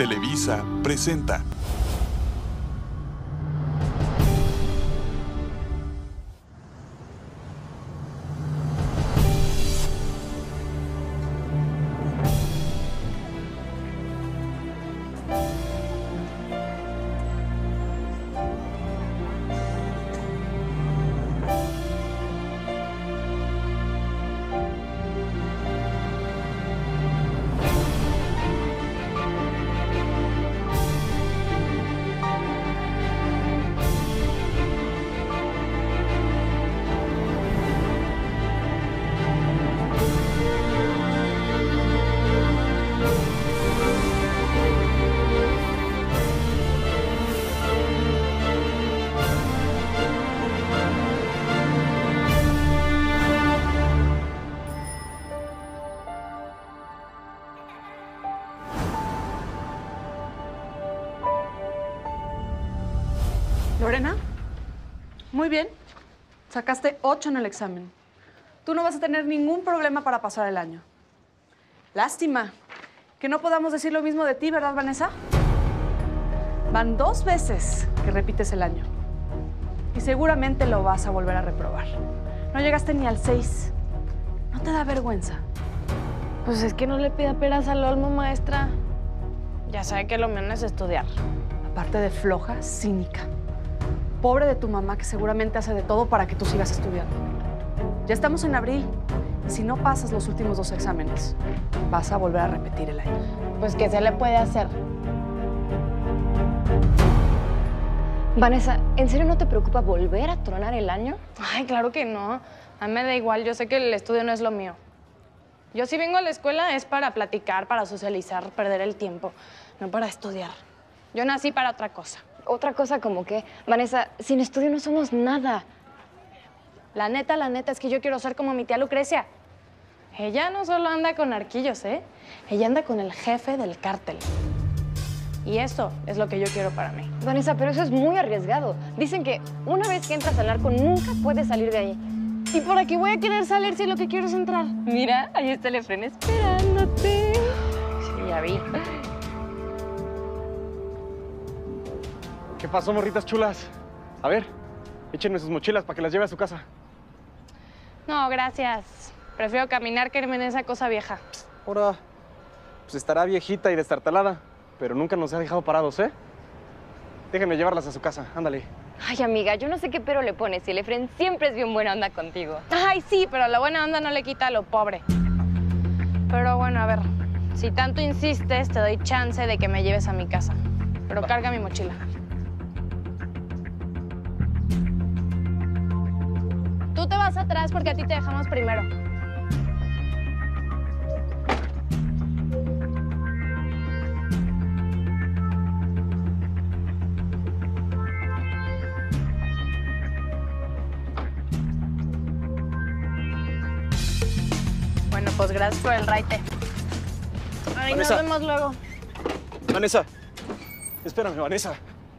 Televisa presenta. Lorena, muy bien. Sacaste 8 en el examen. Tú no vas a tener ningún problema para pasar el año. Lástima que no podamos decir lo mismo de ti, ¿verdad, Vanessa? Van 2 veces que repites el año. Y seguramente lo vas a volver a reprobar. No llegaste ni al 6. ¿No te da vergüenza? Pues es que no le pida peras al olmo, maestra. Ya sabe que lo mío no es estudiar. Aparte de floja, cínica. Pobre de tu mamá, que seguramente hace de todo para que tú sigas estudiando. Ya estamos en abril, y si no pasas los últimos 2 exámenes, vas a volver a repetir el año. Pues, ¿qué se le puede hacer? Vanessa, ¿en serio no te preocupa volver a tronar el año? Ay, claro que no. A mí me da igual, yo sé que el estudio no es lo mío. Yo si vengo a la escuela es para platicar, para socializar, perder el tiempo, no para estudiar. Yo nací para otra cosa. Otra cosa como que, Vanessa, sin estudio no somos nada. La neta es que yo quiero ser como mi tía Lucrecia. Ella no solo anda con arquillos, ¿eh? Ella anda con el jefe del cártel. Y eso es lo que yo quiero para mí. Vanessa, pero eso es muy arriesgado. Dicen que una vez que entras al narco nunca puedes salir de ahí. ¿Y por aquí voy a querer salir si lo que quiero es entrar? Mira, ahí está el Efren esperándote. Sí, ya vi. ¿Qué pasó, morritas chulas? A ver, échenme sus mochilas para que las lleve a su casa. No, gracias. Prefiero caminar que irme en esa cosa vieja. Ahora, pues estará viejita y destartalada, pero nunca nos ha dejado parados, ¿eh? Déjenme llevarlas a su casa, ándale. Ay, amiga, yo no sé qué pero le pones. Si el Efren siempre es bien buena onda contigo. Ay, sí, pero la buena onda no le quita a lo pobre. Pero bueno, a ver, si tanto insistes, te doy chance de que me lleves a mi casa. Pero carga mi mochila. Tú te vas atrás porque a ti te dejamos primero. Bueno, pues gracias por el raite. Ay, Vanessa. nos vemos luego. Vanessa, espérame, Vanessa.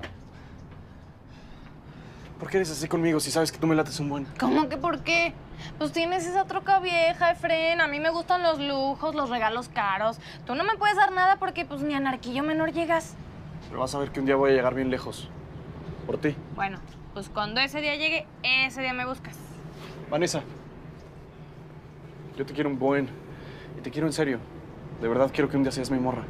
¿Por qué eres así conmigo si sabes que tú me lates un buen? ¿Cómo que por qué? Pues tienes esa troca vieja, Efren. A mí me gustan los lujos, los regalos caros. Tú no me puedes dar nada porque pues ni a narquillo menor llegas. Pero vas a ver que un día voy a llegar bien lejos. Por ti. Bueno, pues cuando ese día llegue, ese día me buscas. Vanessa, yo te quiero un buen. Y te quiero en serio. De verdad quiero que un día seas mi morra.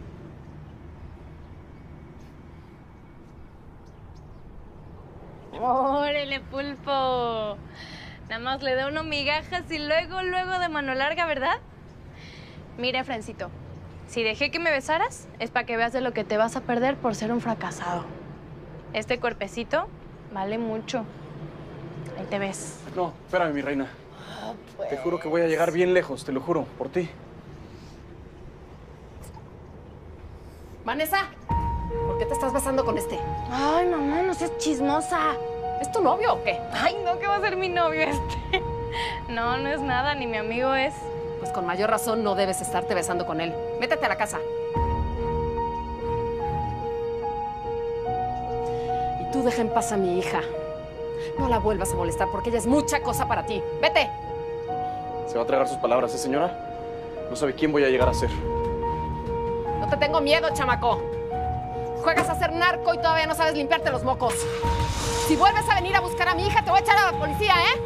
¡Órale, pulpo! Nada más le da uno migajas y luego de mano larga, ¿verdad? Mira, Efrencito, si dejé que me besaras, es para que veas de lo que te vas a perder por ser un fracasado. Este cuerpecito vale mucho. Ahí te ves. No, espérame, mi reina. Te juro que voy a llegar bien lejos, te lo juro, por ti. Vanessa, ¿por qué te estás besando con este? Ay, mamá, no seas chismosa. ¿Es tu novio o qué? Ay, no, que va a ser mi novio este. No, no es nada, ni mi amigo es. Pues con mayor razón no debes estarte besando con él. Métete a la casa. Y tú deja en paz a mi hija. No la vuelvas a molestar porque ella es mucha cosa para ti. ¡Vete! Se va a tragar sus palabras, ¿eh, señora? No sabe quién voy a llegar a ser. No te tengo miedo, chamaco. Juegas a ser narco y todavía no sabes limpiarte los mocos. Si vuelves a venir a buscar a mi hija, te voy a echar a la policía, ¿eh?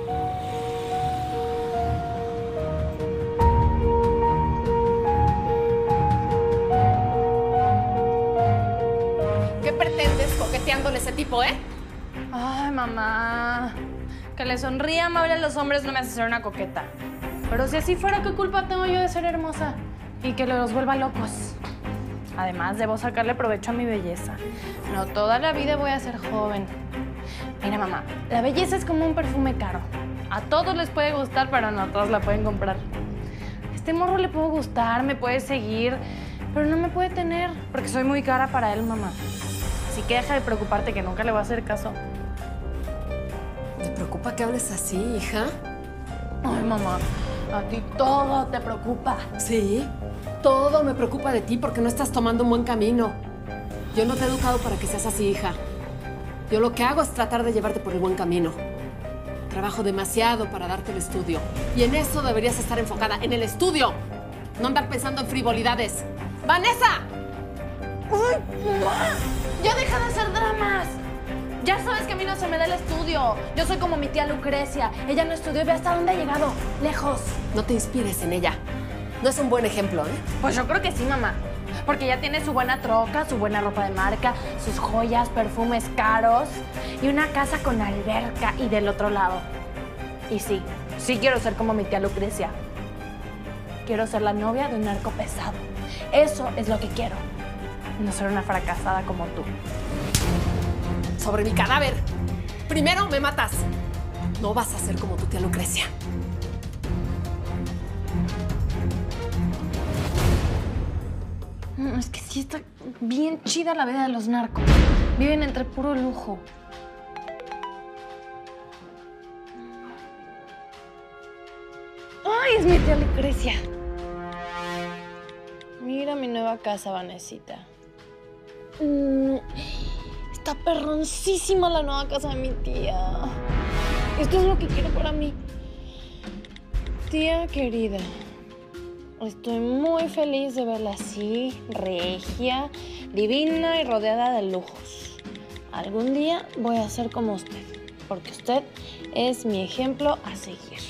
¿Qué pretendes coqueteándole a ese tipo, eh? Ay, mamá. Que le sonría amable a los hombres no me hace ser una coqueta. Pero si así fuera, ¿qué culpa tengo yo de ser hermosa? Y que los vuelva locos. Además, debo sacarle provecho a mi belleza. No toda la vida voy a ser joven. Mira, mamá, la belleza es como un perfume caro. A todos les puede gustar, pero no todos la pueden comprar. A este morro le puedo gustar, me puede seguir, pero no me puede tener, porque soy muy cara para él, mamá. Así que deja de preocuparte, que nunca le voy a hacer caso. ¿Te preocupa que hables así, hija? Ay, mamá, a ti todo te preocupa. Sí, todo me preocupa de ti porque no estás tomando un buen camino. Yo no te he educado para que seas así, hija. Yo lo que hago es tratar de llevarte por el buen camino. Trabajo demasiado para darte el estudio. Y en eso deberías estar enfocada, en el estudio. No andar pensando en frivolidades. ¡Vanessa! ¡Uy, mamá! ¡Ya deja de hacer dramas! Ya sabes que a mí no se me da el estudio. Yo soy como mi tía Lucrecia. Ella no estudió y ve hasta dónde ha llegado. Lejos. No te inspires en ella. No es un buen ejemplo, ¿eh? Pues yo creo que sí, mamá. Porque ella tiene su buena troca, su buena ropa de marca, sus joyas, perfumes caros y una casa con alberca y del otro lado. Y sí, sí quiero ser como mi tía Lucrecia. Quiero ser la novia de un narco pesado. Eso es lo que quiero. No ser una fracasada como tú. Sobre mi cadáver. Primero me matas. No vas a ser como tu tía Lucrecia. Es que sí está bien chida la vida de los narcos. Viven entre puro lujo. ¡Ay, es mi tía Lucrecia! Mira mi nueva casa, Vanesita. Está perroncísima la nueva casa de mi tía. Esto es lo que quiero para mí. Tía querida, estoy muy feliz de verla así, regia, divina y rodeada de lujos. Algún día voy a ser como usted, porque usted es mi ejemplo a seguir.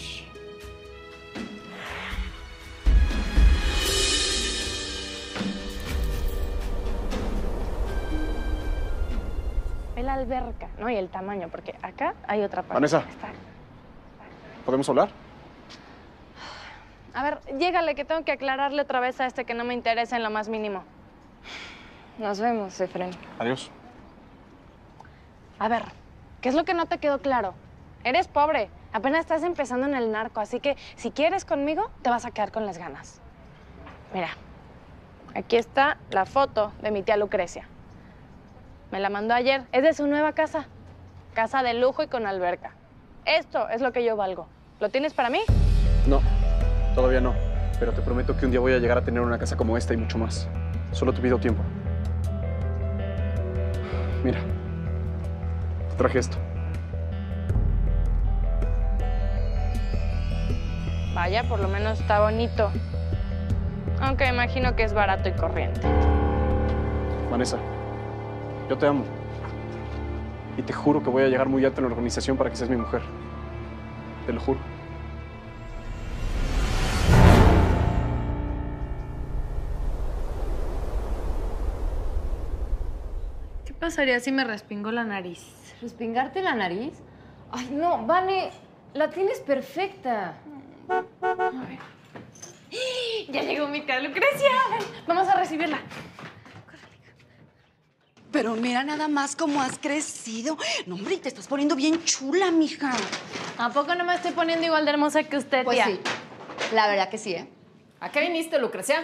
Ve la alberca, ¿no? Y el tamaño, porque acá hay otra parte. Vanessa, ¿podemos hablar? A ver, llégale, que tengo que aclararle otra vez a este que no me interesa en lo más mínimo. Nos vemos, Efren. Adiós. A ver, ¿qué es lo que no te quedó claro? Eres pobre, apenas estás empezando en el narco, así que si quieres conmigo, te vas a quedar con las ganas. Mira, aquí está la foto de mi tía Lucrecia. Me la mandó ayer, es de su nueva casa. Casa de lujo y con alberca. Esto es lo que yo valgo. ¿Lo tienes para mí? No, todavía no. Pero te prometo que un día voy a llegar a tener una casa como esta y mucho más. Solo te pido tiempo. Mira, te traje esto. Vaya, por lo menos está bonito. Aunque imagino que es barato y corriente. Vanessa, yo te amo. Y te juro que voy a llegar muy alto en la organización para que seas mi mujer. Te lo juro. ¿Qué pasaría si me respingo la nariz? ¿Respingarte la nariz? Ay, no, Vane, la tienes perfecta. A ver. ¡Ya llegó mi tía Lucrecia! Vamos a recibirla. Pero mira nada más cómo has crecido. No, hombre, te estás poniendo bien chula, mija. ¿A poco no me estoy poniendo igual de hermosa que usted, Pues tía? sí, la verdad que sí, ¿eh? ¿A qué viniste, Lucrecia?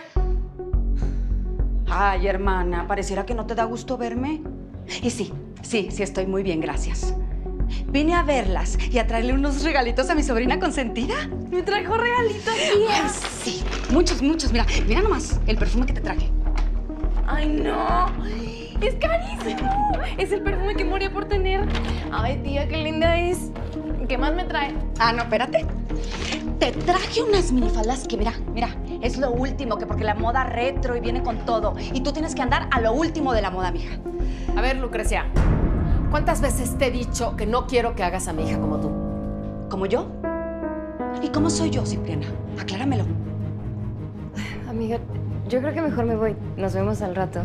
Ay, hermana, pareciera que no te da gusto verme. Y sí estoy muy bien, gracias. Vine a verlas y a traerle unos regalitos a mi sobrina consentida. ¿Me trajo regalitos, Ay, tía? sí, muchos. Mira nomás el perfume que te traje. ¡Ay, no! ¡Es carísimo! Es el perfume que moría por tener. Ay, tía, qué linda es. ¿Qué más me trae? Ah, no, espérate. Te traje unas minifaldas que, mira, Es lo último, que porque la moda retro y viene con todo. Y tú tienes que andar a lo último de la moda, mija. A ver, Lucrecia, ¿cuántas veces te he dicho que no quiero que hagas a mi hija como tú? ¿Como yo? ¿Y cómo soy yo, Cipriana? Acláramelo. Amiga, yo creo que mejor me voy. Nos vemos al rato.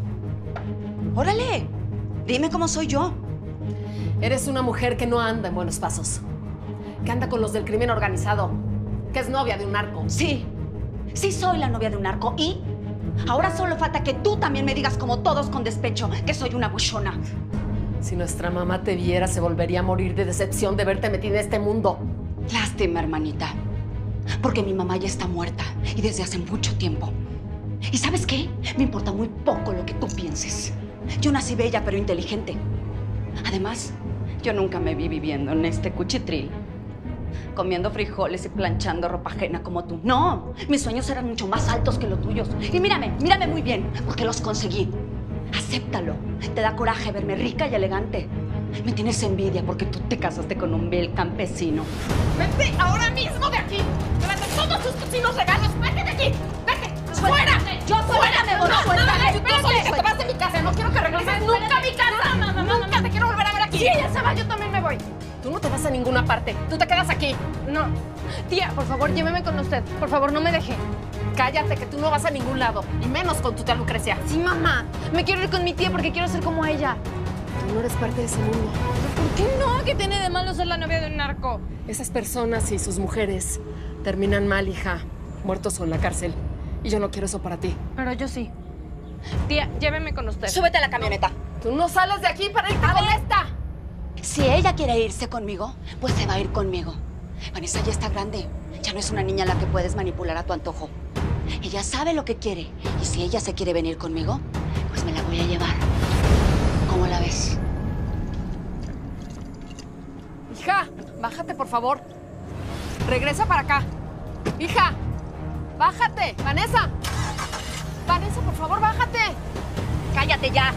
¡Órale! Dime cómo soy yo. Eres una mujer que no anda en buenos pasos, que anda con los del crimen organizado, que es novia de un narco. Sí, sí soy la novia de un narco. ¿Y? Ahora solo falta que tú también me digas, como todos con despecho, que soy una buchona. Si nuestra mamá te viera, se volvería a morir de decepción de verte metida en este mundo. Lástima, hermanita. Porque mi mamá ya está muerta y desde hace mucho tiempo. ¿Y sabes qué? Me importa muy poco lo que tú pienses. Yo nací bella pero inteligente. Además, yo nunca me vi viviendo en este cuchitril, comiendo frijoles y planchando ropa ajena como tú. No, mis sueños eran mucho más altos que los tuyos. Y mírame muy bien, porque los conseguí. Acéptalo. Te da coraje verme rica y elegante. Me tienes envidia porque tú te casaste con un vil campesino. ¡Vete ahora mismo de aquí! ¡Durante todos tus cocinos regalos! ¡Vete de aquí! ¡Vete! ¡Fuera! ¡Yo fuera me voy! ¡Suéltame! ¡Tú solita te vas de mi casa! ¡No quiero que regreses nunca a mi casa! ¡Nunca te quiero volver a ver aquí! Si ella se va, yo también me voy. Tú no te vas a ninguna parte. Tú te quedas aquí. No. Tía, por favor, lléveme con usted. Por favor, no me deje. Cállate, que tú no vas a ningún lado. Y menos con tu tía Lucrecia. Sí, mamá. Me quiero ir con mi tía porque quiero ser como ella. Tú no eres parte de ese mundo. ¿Por qué no? ¿Qué tiene de malo ser la novia de un narco? Esas personas y sus mujeres terminan mal, hija. Muertos o en la cárcel. Y yo no quiero eso para ti. Pero yo sí. Tía, lléveme con usted. Súbete a la camioneta. Tú no sales de aquí para irte con esta. Si ella quiere irse conmigo, pues se va a ir conmigo. Vanessa ya está grande. Ya no es una niña a la que puedes manipular a tu antojo. Ella sabe lo que quiere. Y si ella se quiere venir conmigo, pues me la voy a llevar. ¿Cómo la ves? Hija, bájate, por favor. Regresa para acá. Hija, bájate. Vanessa. Vanessa, por favor, bájate. ¡Cállate ya!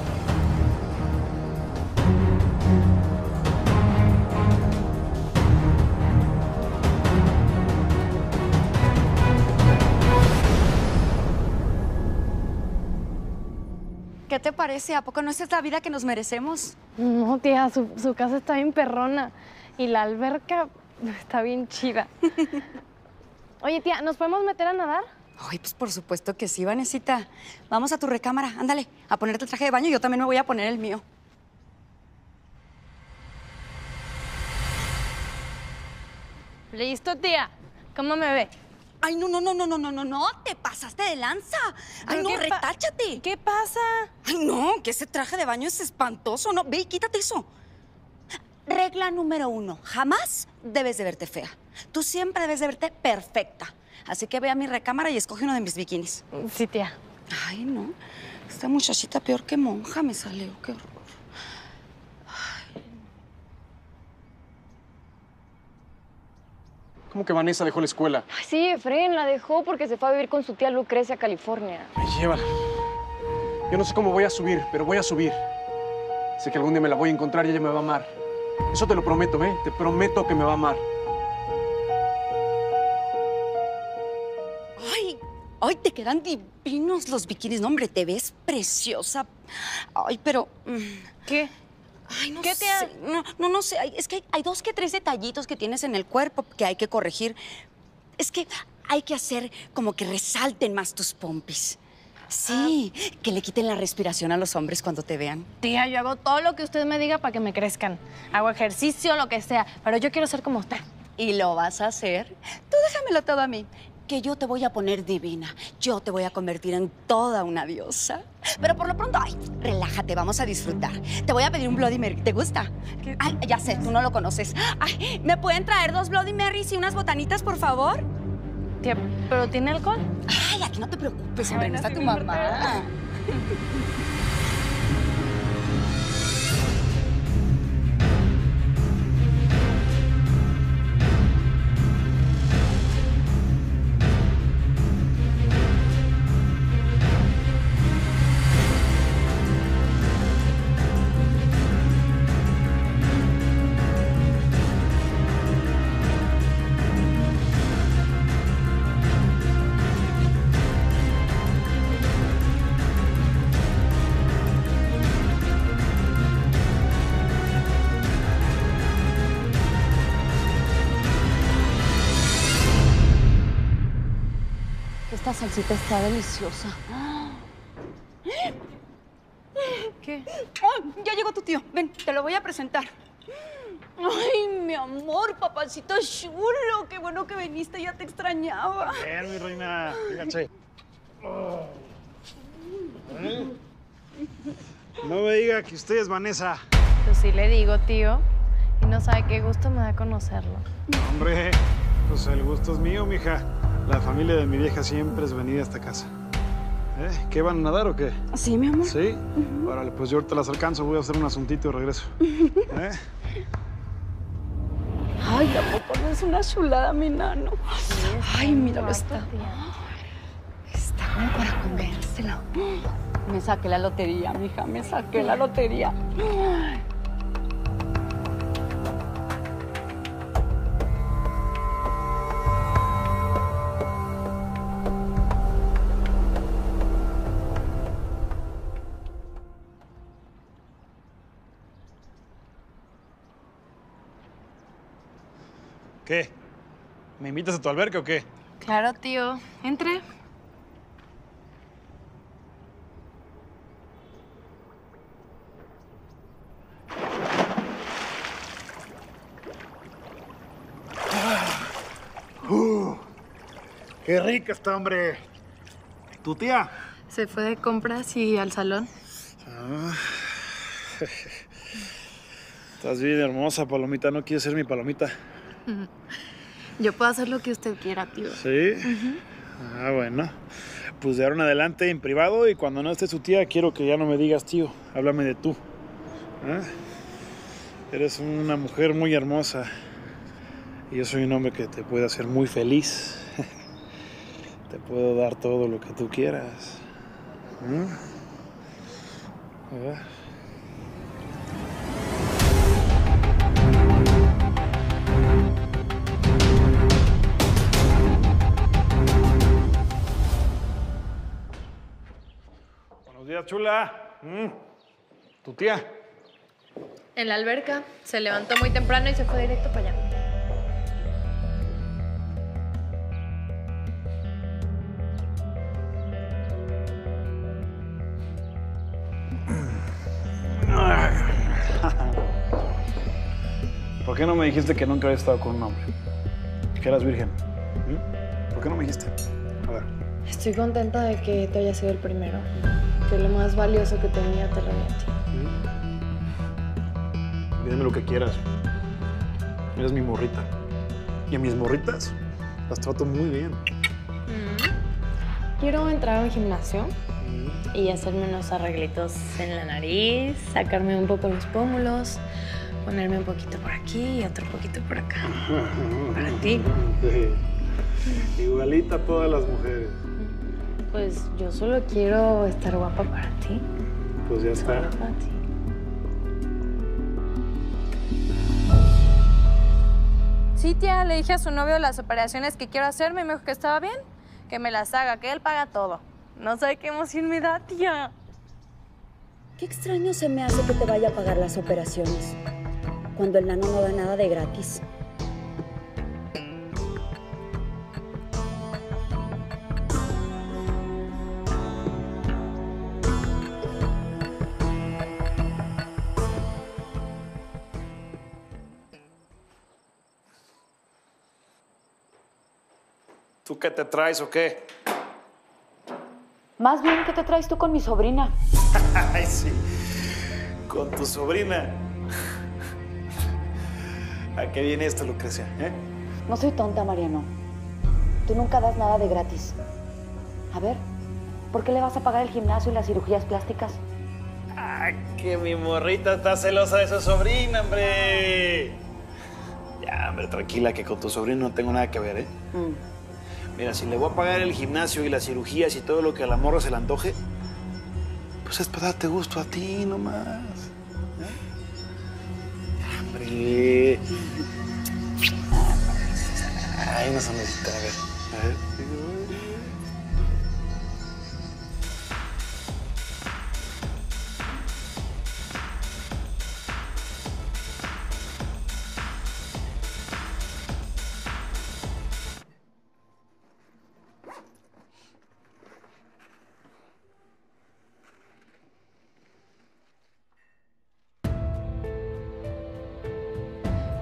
¿Qué te parece? ¿A poco no es esta vida que nos merecemos? No, tía, su casa está bien perrona. Y la alberca está bien chida. Oye, tía, ¿nos podemos meter a nadar? Ay, pues por supuesto que sí, Vanesita. Vamos a tu recámara, ándale, a ponerte el traje de baño y yo también me voy a poner el mío. Listo, tía. ¿Cómo me ve? Ay, no, te pasaste de lanza. Ay, ¿Pero no, qué retáchate. ¿Qué pasa? Ay, no, que ese traje de baño es espantoso. No, ve y quítate eso. Regla número 1, jamás debes de verte fea. Tú siempre debes de verte perfecta. Así que ve a mi recámara y escoge uno de mis bikinis. Sí, tía. Ay, no, esta muchachita peor que monja me salió, qué horror. ¿Cómo que Vanessa dejó la escuela? Ay, sí, Efren la dejó porque se fue a vivir con su tía Lucrecia a California. Me lleva. Yo no sé cómo voy a subir, pero voy a subir. Sé que algún día me la voy a encontrar y ella me va a amar. Eso te lo prometo, ¿eh? Te prometo que me va a amar. Ay, te quedan divinos los bikinis. No, hombre, te ves preciosa. Ay, pero... ¿Qué? Ay, no ¿Qué sé. te No sé. Ay, es que hay 2 que 3 detallitos que tienes en el cuerpo que hay que corregir. Es que hay que hacer como que resalten más tus pompis. Sí, que le quiten la respiración a los hombres cuando te vean. Tía, yo hago todo lo que usted me diga para que me crezcan. Hago ejercicio, lo que sea, pero yo quiero ser como usted. ¿Y lo vas a hacer? Tú déjamelo todo a mí, que yo te voy a poner divina. Yo te voy a convertir en toda una diosa. Pero por lo pronto, ay, relájate, vamos a disfrutar. Te voy a pedir un Bloody Mary. ¿Te gusta? Ay, ya sé, tú no lo conoces. Ay, ¿me pueden traer 2 Bloody Marys y unas botanitas, por favor? Tía, ¿pero tiene alcohol? Ay, aquí no te preocupes, hombre, Ay, no está sí tu me importa. mamá. Esta salsita está deliciosa. ¿Qué? ¡Ay, ya llegó tu tío! Ven, te lo voy a presentar. Ay, mi amor, papacito chulo. Qué bueno que viniste, ya te extrañaba. Bien, mi reina. Fíjate. No me diga que usted es Vanessa. Pues sí le digo, tío. Y no sabe qué gusto me da conocerlo. Hombre, pues el gusto es mío, mija. La familia de mi vieja siempre es venida a esta casa. ¿Qué, van a nadar o qué? Sí, mi amor. ¿Sí? Órale, pues yo ahorita las alcanzo. Voy a hacer un asuntito y regreso. Ay, ¿a poco no es una chulada, mi nano? Ay, míralo, está. Está como para comérselo. Me saqué la lotería, mija, me saqué la lotería. ¿Qué? ¿Me invitas a tu alberca o qué? Claro, tío. Entre. ¡Qué rica está, hombre! ¿Tu tía? Se fue de compras y al salón. Estás bien hermosa, Palomita. ¿No quieres ser mi Palomita? Yo puedo hacer lo que usted quiera, tío. ¿Sí? Ah, bueno. Pues de ahora en adelante en privado y cuando no esté su tía quiero que ya no me digas tío. Háblame de tú. ¿Ah? Eres una mujer muy hermosa. Y yo soy un hombre que te puede hacer muy feliz. Te puedo dar todo lo que tú quieras. ¿Ah? Buenos días, chula. ¿Tu tía? En la alberca. Se levantó muy temprano y se fue directo para allá. ¿Por qué no me dijiste que nunca habías estado con un hombre? Que eras virgen. ¿Por qué no me dijiste? A ver. Estoy contenta de que tú hayas sido el primero. Que lo más valioso que tenía te lo di a ti. Dime lo que quieras. Eres mi morrita. Y a mis morritas las trato muy bien. Quiero entrar a un gimnasio y hacerme unos arreglitos en la nariz, sacarme un poco los pómulos, ponerme un poquito por aquí y otro poquito por acá. Para ti. Sí. Igualita a todas las mujeres. Pues yo solo quiero estar guapa para ti. Pues ya está. Solo para ti. Sí, tía, le dije a su novio las operaciones que quiero hacerme y me dijo que estaba bien, que me las haga, que él paga todo. No sé qué emoción me da, tía. Qué extraño se me hace que te vaya a pagar las operaciones, cuando el nano no da nada de gratis. ¿Tú qué te traes o qué? Más bien, ¿qué te traes tú con mi sobrina? Ay, sí. Con tu sobrina. ¿A qué viene esto, Lucrecia? No soy tonta, Mariano. Tú nunca das nada de gratis. A ver, ¿por qué le vas a pagar el gimnasio y las cirugías plásticas? Ah, que mi morrita está celosa de su sobrina, hombre. Ya, hombre, tranquila, que con tu sobrino no tengo nada que ver, ¿eh? Mira, si le voy a pagar el gimnasio y las cirugías y todo lo que a la morra se le antoje, pues es para darte gusto a ti nomás. Hombre. Ay, una sonrisita, a ver. A ver.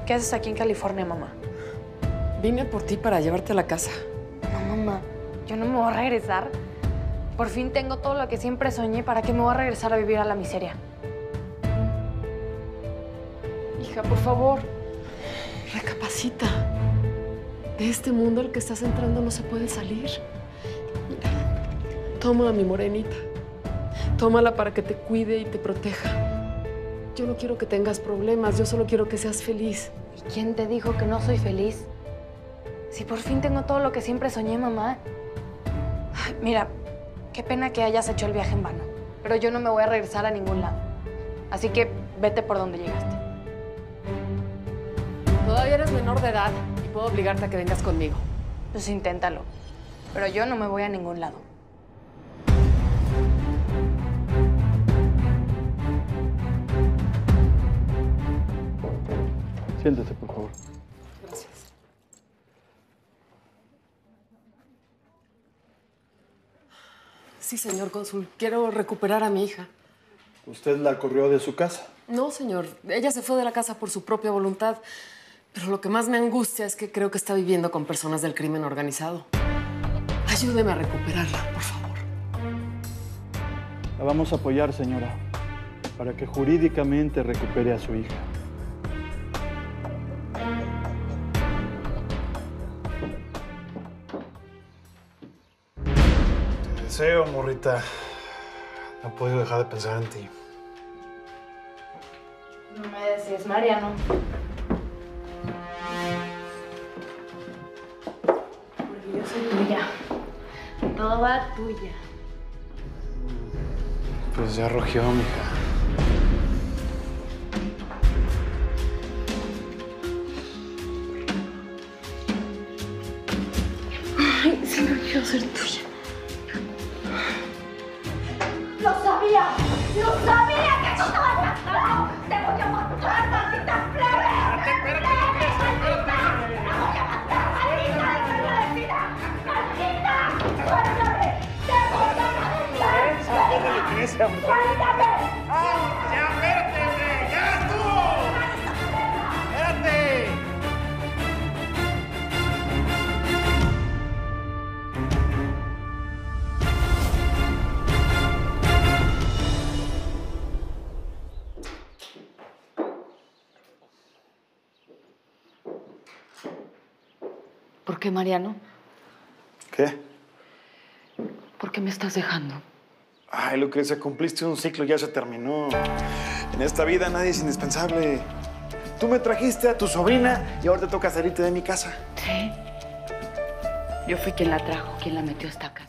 ¿Qué haces aquí en California, mamá? Vine por ti para llevarte a la casa. No, mamá, yo no me voy a regresar. Por fin tengo todo lo que siempre soñé. ¿Para qué me voy a regresar a vivir a la miseria? Hija, por favor, recapacita. De este mundo al que estás entrando no se puede salir. Mira, toma a mi morenita. Tómala para que te cuide y te proteja. Yo no quiero que tengas problemas, yo solo quiero que seas feliz. ¿Y quién te dijo que no soy feliz? Si por fin tengo todo lo que siempre soñé, mamá. Ay, mira, qué pena que hayas hecho el viaje en vano. Pero yo no me voy a regresar a ningún lado. Así que vete por donde llegaste. Todavía eres menor de edad y puedo obligarte a que vengas conmigo. Pues inténtalo. Pero yo no me voy a ningún lado. Siéntese, por favor. Gracias. Sí, señor cónsul. Quiero recuperar a mi hija. ¿Usted la corrió de su casa? No, señor. Ella se fue de la casa por su propia voluntad. Pero lo que más me angustia es que creo que está viviendo con personas del crimen organizado. Ayúdeme a recuperarla, por favor. La vamos a apoyar, señora, para que jurídicamente recupere a su hija. Te deseo, morrita. No he podido dejar de pensar en ti. No me decís, Mariano. Porque yo soy tuya. Toda tuya. Pues ya rugió, mija. Ay, siempre quiero ser tuya. ¡Lo sabía! ¡Lo sabía que tú te vas a casar! ¡Te voy a matar, maldita plebe! ¡Te voy a matar, maldita desagradecida! ¡Maldita! ¡Suéltame! ¡Te voy a matar! ¡Suéltame! ¡Suéltame! ¡Ya, espérate, hombre! ¡Ya estuvo! ¡Espérate! ¿Por qué, Mariano? ¿Qué? ¿Por qué me estás dejando? Ay, Lucrecia, cumpliste un ciclo, ya se terminó. En esta vida nadie es indispensable. Tú me trajiste a tu sobrina y ahora te toca salirte de mi casa. Sí. Yo fui quien la trajo, quien la metió a esta casa.